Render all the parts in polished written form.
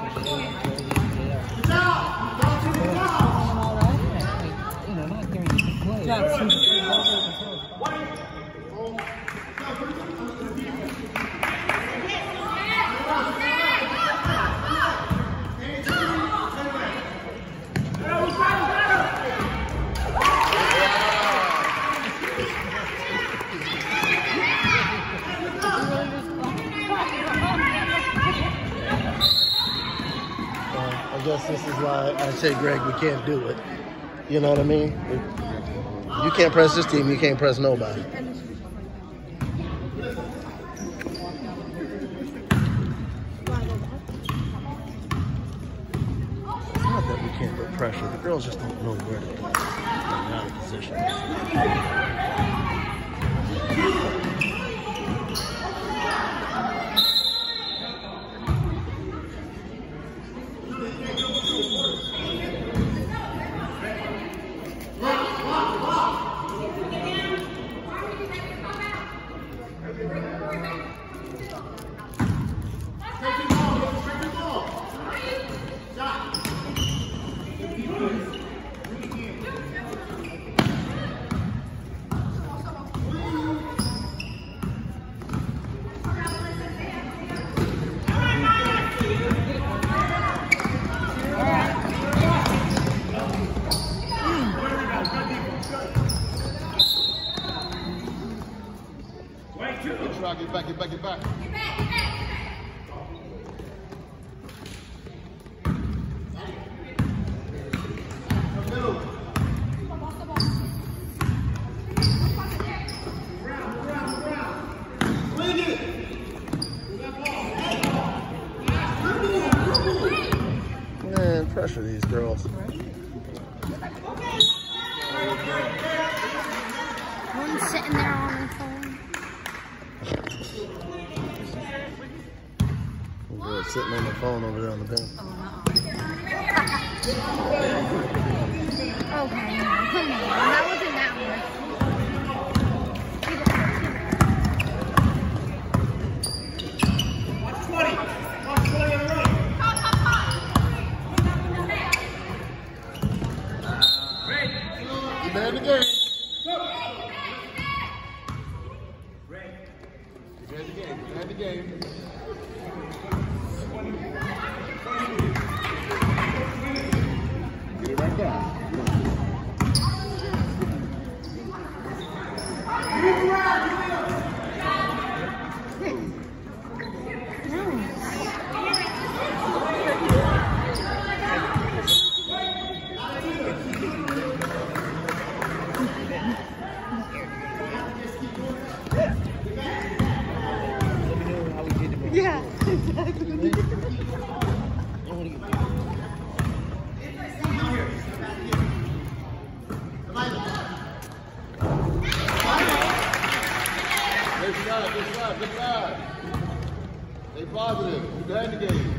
I guess this is why I say, Greg, we can't do it. You know what I mean? If you can't press this team, you can't press nobody. It's not that we can't put pressure. The girls just don't know where to put it. They're out of position. Get back. Man, pressure these girls. One's sitting there on her phone. Girl sitting on the phone over there on the bench. Okay, come on. That wasn't that one. You bad the game. You had the game. Get it right down. Yeah, exactly. Good job. Stay positive. You behind the game.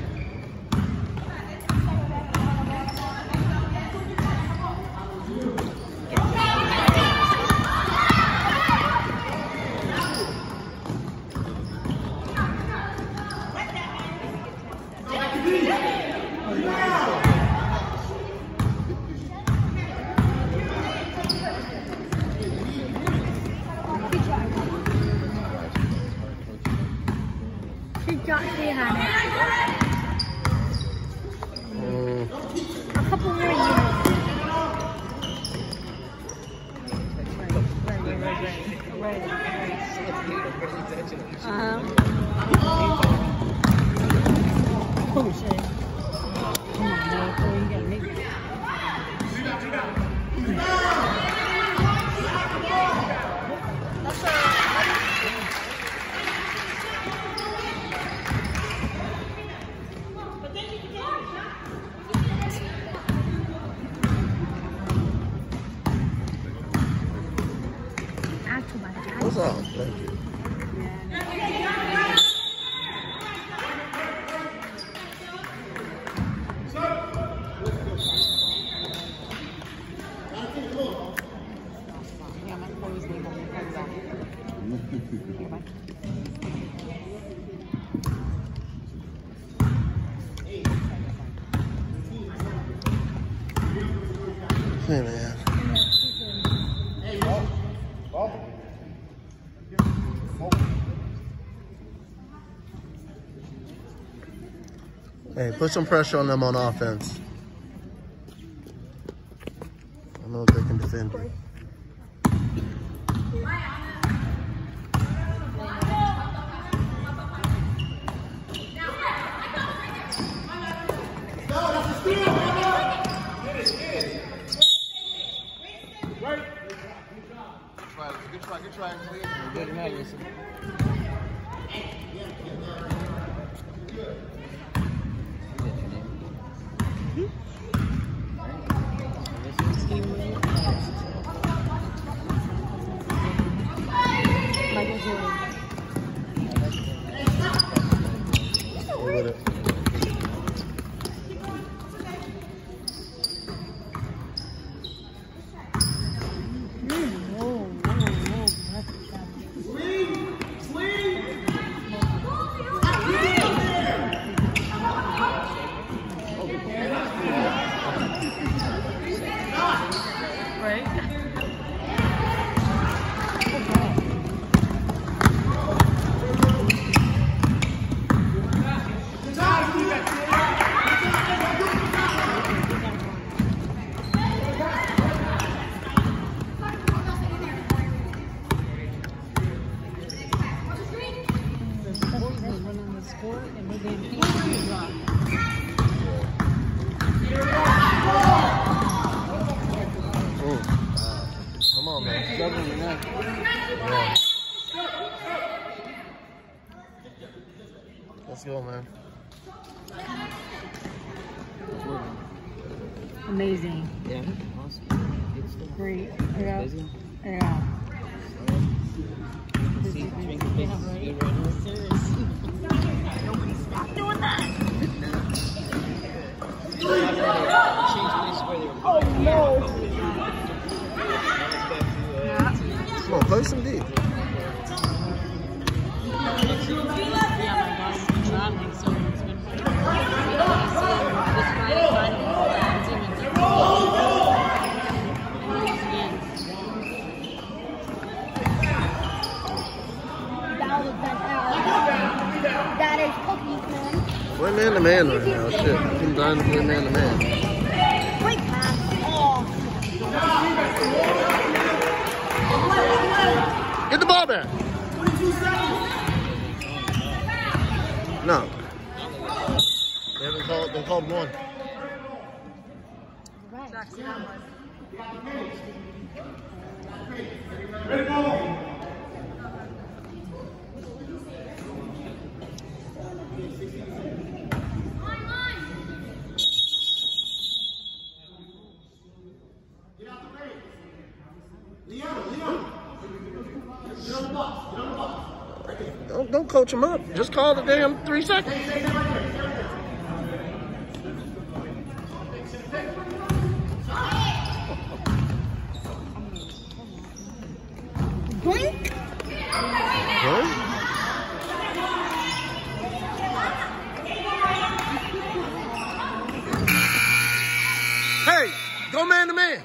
A couple more years. Oh shit. Come on, man. You gotta make it. What's up? Thank you. Hey, man. Hey, put some pressure on them on offense. I know they can defend you. Good try. Good night, listen. Michael Jordan. Stay with it. Come on, man. Yeah. Let's go, man. Amazing. Yeah. Awesome. Good stuff. Great. Yeah. Busy? Yeah. See, drinking business is good right now. Seriously. Nobody stop doing that. Oh no. Come on, play some deep. That is cookies, man. Play man to man right now. Shit. I'm dying to play man to man. Great pass. Oh. Get the ball back. No. They haven't called. They called one. Don't coach him up. Just call the damn 3 seconds. Blink. Huh? Hey, go man to man.